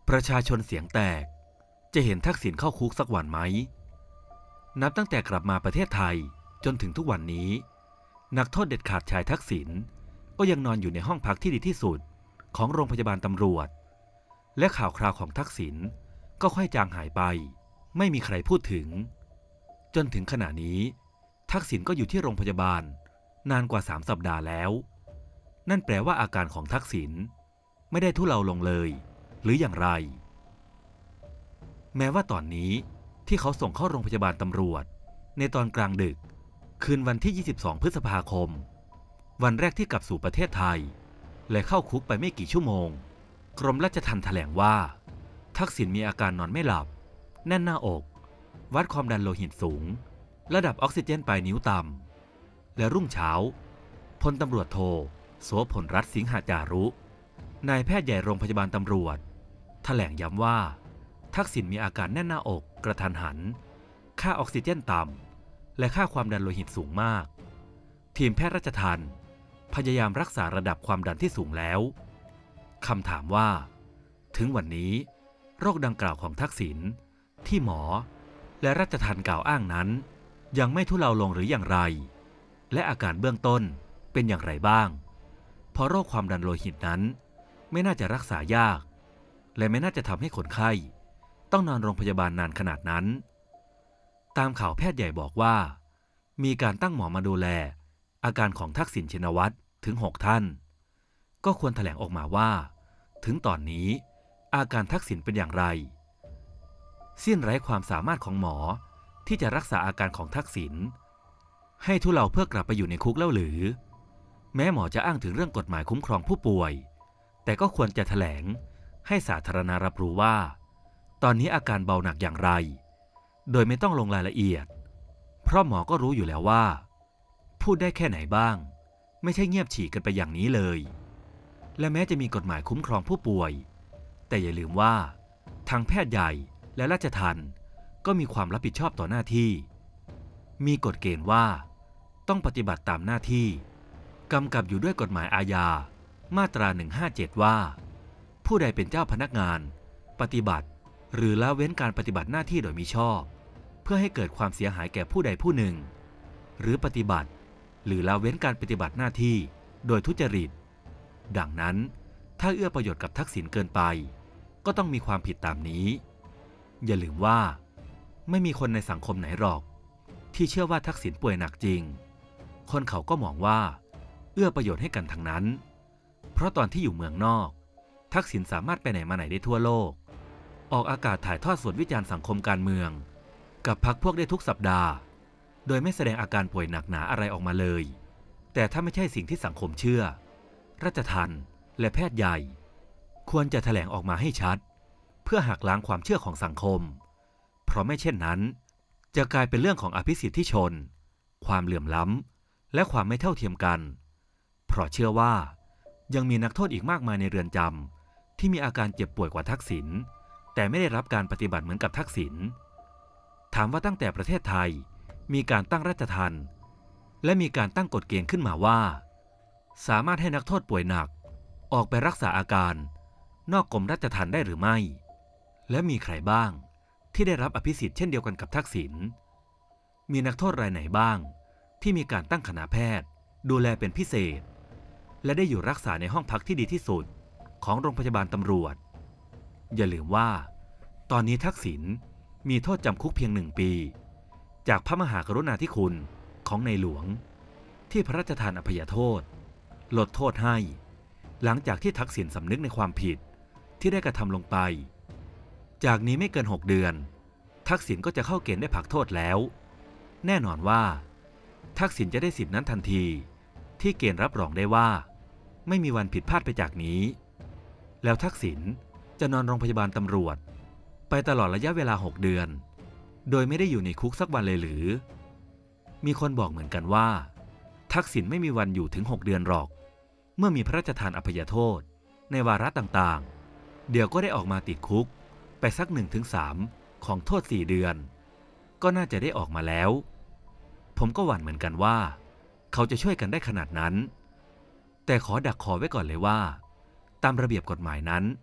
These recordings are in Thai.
ประชาชนเสียงแตกจะเห็นทักษิณเข้าคุกสักวันไหมนับตั้งแต่กลับมาประเทศไทยจนถึงทุกวันนี้นักโทษเด็ดขาดชายทักษิณก็ยังนอนอยู่ในห้องพักที่ดีที่สุดของโรงพยาบาลตำรวจและข่าวคราวของทักษิณก็ค่อยจางหายไปไม่มีใครพูดถึงจนถึงขณะนี้ทักษิณก็อยู่ที่โรงพยาบาลนานกว่า3 สัปดาห์แล้วนั่นแปลว่าอาการของทักษิณไม่ได้ทุเลาลงเลยหรืออย่างไรแม้ว่าตอนนี้ที่เขาส่งเข้าโรงพยาบาลตำรวจในตอนกลางดึกคืนวันที่22 พฤษภาคมวันแรกที่กลับสู่ประเทศไทยและเข้าคุกไปไม่กี่ชั่วโมงกรมราชทัณฑ์แถลงว่าทักษิณมีอาการนอนไม่หลับแน่นหน้าอกวัดความดันโลหิตสูงระดับออกซิเจนปลายนิ้วต่ำและรุ่งเช้าพลตำรวจโทโสพลรัตน์สิงหจารุนายแพทย์ใหญ่โรงพยาบาลตำรวจแถลงย้ำว่าทักษิณมีอาการแน่นหน้าอกกระทันหันค่าออกซิเจนต่ำและค่าความดันโลหิตสูงมากทีมแพทย์ราชทัณฑ์พยายามรักษาระดับความดันที่สูงแล้วคำถามว่าถึงวันนี้โรคดังกล่าวของทักษิณที่หมอและราชทัณฑ์กล่าวอ้างนั้นยังไม่ทุเลาลงหรืออย่างไรและอาการเบื้องต้นเป็นอย่างไรบ้างเพราะโรคความดันโลหิตนั้นไม่น่าจะรักษายากและไม่น่าจะทำให้คนไข้ต้องนอนโรงพยาบาลนานขนาดนั้นตามข่าวแพทย์ใหญ่บอกว่ามีการตั้งหมอมาดูแลอาการของทักษิณชินวัตรถึง6 ท่านก็ควรแถลงออกมาว่าถึงตอนนี้อาการทักษิณเป็นอย่างไรสิ้นไร้ความสามารถของหมอที่จะรักษาอาการของทักษิณให้ทุเลาเพื่อกลับไปอยู่ในคุกแล้วหรือแม้หมอจะอ้างถึงเรื่องกฎหมายคุ้มครองผู้ป่วยแต่ก็ควรจะแถลงให้สาธารณะรับรู้ว่าตอนนี้อาการเบาหนักอย่างไรโดยไม่ต้องลงรายละเอียดเพราะหมอก็รู้อยู่แล้วว่าพูดได้แค่ไหนบ้างไม่ใช่เงียบฉี่กันไปอย่างนี้เลยและแม้จะมีกฎหมายคุ้มครองผู้ป่วยแต่อย่าลืมว่าทางแพทย์ใหญ่และราชทัณฑ์ก็มีความรับผิดชอบต่อหน้าที่มีกฎเกณฑ์ว่าต้องปฏิบัติตามหน้าที่กำกับอยู่ด้วยกฎหมายอาญามาตรา157ว่าผู้ใดเป็นเจ้าพนักงานปฏิบัติหรือละเว้นการปฏิบัติหน้าที่โดยมิชอบเพื่อให้เกิดความเสียหายแก่ผู้ใดผู้หนึ่งหรือปฏิบัติหรือละเว้นการปฏิบัติหน้าที่โดยทุจริตดังนั้นถ้าเอื้อประโยชน์กับทักษิณเกินไปก็ต้องมีความผิดตามนี้อย่าลืมว่าไม่มีคนในสังคมไหนหรอกที่เชื่อว่าทักษิณป่วยหนักจริงคนเขาก็มองว่าเอื้อประโยชน์ให้กันทั้งนั้นเพราะตอนที่อยู่เมืองนอกทักษิณสามารถไปไหนมาไหนได้ทั่วโลกออกอากาศถ่ายทอดสดวิจารณ์สังคมการเมืองกับพรรคพวกได้ทุกสัปดาห์โดยไม่แสดงอาการป่วยหนักหนาอะไรออกมาเลยแต่ถ้าไม่ใช่สิ่งที่สังคมเชื่อราชทัณฑ์และแพทย์ใหญ่ควรจะแถลงออกมาให้ชัดเพื่อหักล้างความเชื่อของสังคมเพราะไม่เช่นนั้นจะกลายเป็นเรื่องของอภิสิทธิชนความเหลื่อมล้ำและความไม่เท่าเทียมกันเพราะเชื่อว่ายังมีนักโทษอีกมากมายในเรือนจำที่มีอาการเจ็บป่วยกว่าทักษิณแต่ไม่ได้รับการปฏิบัติเหมือนกับทักษิณถามว่าตั้งแต่ประเทศไทยมีการตั้งราชทัณฑ์และมีการตั้งกฎเกณฑ์ขึ้นมาว่าสามารถให้นักโทษป่วยหนักออกไปรักษาอาการนอกกรมราชทัณฑ์ได้หรือไม่และมีใครบ้างที่ได้รับอภิสิทธิ์เช่นเดียวกันกับทักษิณมีนักโทษรายไหนบ้างที่มีการตั้งคณะแพทย์ดูแลเป็นพิเศษและได้อยู่รักษาในห้องพักที่ดีที่สุดของโรงพยาบาลตำรวจอย่าลืมว่าตอนนี้ทักษิณมีโทษจำคุกเพียง1 ปีจากพระมหากรุณาธิคุณของในหลวงที่พระราชทานอภัยโทษลดโทษให้หลังจากที่ทักษิณสำนึกในความผิดที่ได้กระทำลงไปจากนี้ไม่เกิน6 เดือนทักษิณก็จะเข้าเกณฑ์ได้พักโทษแล้วแน่นอนว่าทักษิณจะได้สิทธินั้นทันทีที่เกณฑ์รับรองได้ว่าไม่มีวันผิดพลาดไปจากนี้แล้วทักษิณจะนอนโรงพยาบาลตำรวจไปตลอดระยะเวลา6 เดือนโดยไม่ได้อยู่ในคุกสักวันเลยหรือมีคนบอกเหมือนกันว่าทักษิณไม่มีวันอยู่ถึง6 เดือนหรอกเมื่อมีพระราชทานอภัยโทษในวาระต่างๆเดี๋ยวก็ได้ออกมาติดคุกไปสัก 1-3 ของโทษ4 เดือนก็น่าจะได้ออกมาแล้วผมก็หวั่นเหมือนกันว่าเขาจะช่วยกันได้ขนาดนั้นแต่ขอดักคอไว้ก่อนเลยว่าตามระเบียบกฎหมายนั้น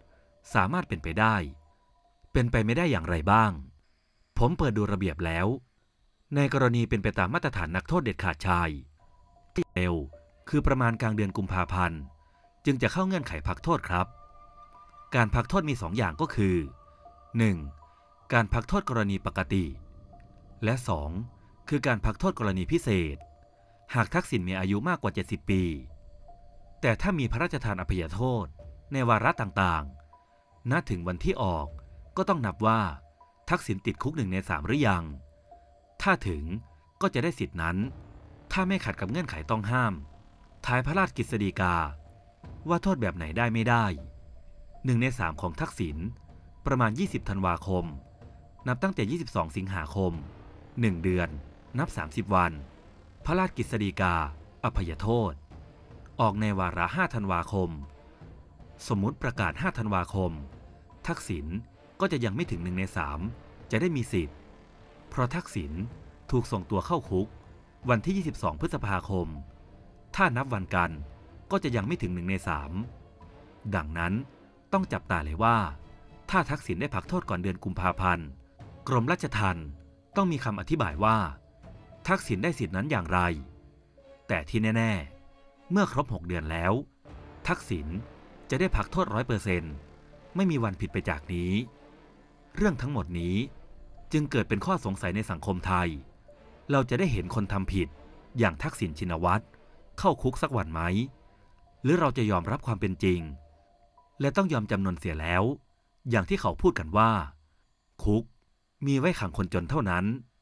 สามารถเป็นไปได้เป็นไปไม่ได้อย่างไรบ้างผมเปิดดูระเบียบแล้วในกรณีเป็นไปตามมาตรฐานนักโทษเด็ดขาดชายที่เร็วคือประมาณกลางเดือนกุมภาพันธ์จึงจะเข้าเงื่อนไขพักโทษครับการพักโทษมี2 อย่างก็คือ 1. การพักโทษกรณีปกติและ 2. คือการพักโทษกรณีพิเศษหากทักษิณมีอายุมากกว่า70 ปีแต่ถ้ามีพระราชทานอภัยโทษในวาระต่างๆณถึงวันที่ออกก็ต้องนับว่าทักษิณติดคุก1 ใน 3หรือยังถ้าถึงก็จะได้สิทธินั้นถ้าไม่ขัดกับเงื่อนไขต้องห้ามท้ายพระราชกฤษฎีกาว่าโทษแบบไหนได้ไม่ได้1 ใน 3ของทักษิณประมาณ20 ธันวาคมนับตั้งแต่22 สิงหาคม1 เดือนนับ30 วันพระราชกฤษฎีกาอภัยโทษออกในวาระ5 ธันวาคมสมมุติประกาศ5 ธันวาคมทักษิณก็จะยังไม่ถึง1 ใน 3จะได้มีสิทธิ์เพราะทักษิณถูกส่งตัวเข้าคุกวันที่22 พฤษภาคมถ้านับวันกันก็จะยังไม่ถึง1 ใน 3ดังนั้นต้องจับตาเลยว่าถ้าทักษิณได้พักโทษก่อนเดือนกุมภาพันธ์กรมราชทัณฑ์ต้องมีคำอธิบายว่าทักษิณได้สิทธินั้นอย่างไรแต่ที่แน่ๆเมื่อครบ6 เดือนแล้วทักษิณจะได้พักโทษ 100% ไม่มีวันผิดไปจากนี้เรื่องทั้งหมดนี้จึงเกิดเป็นข้อสงสัยในสังคมไทยเราจะได้เห็นคนทำผิดอย่างทักษิณชินวัตรเข้าคุกสักวันไหมหรือเราจะยอมรับความเป็นจริงและต้องยอมจำนนเสียแล้วอย่างที่เขาพูดกันว่าคุกมีไว้ขังคนจนเท่านั้น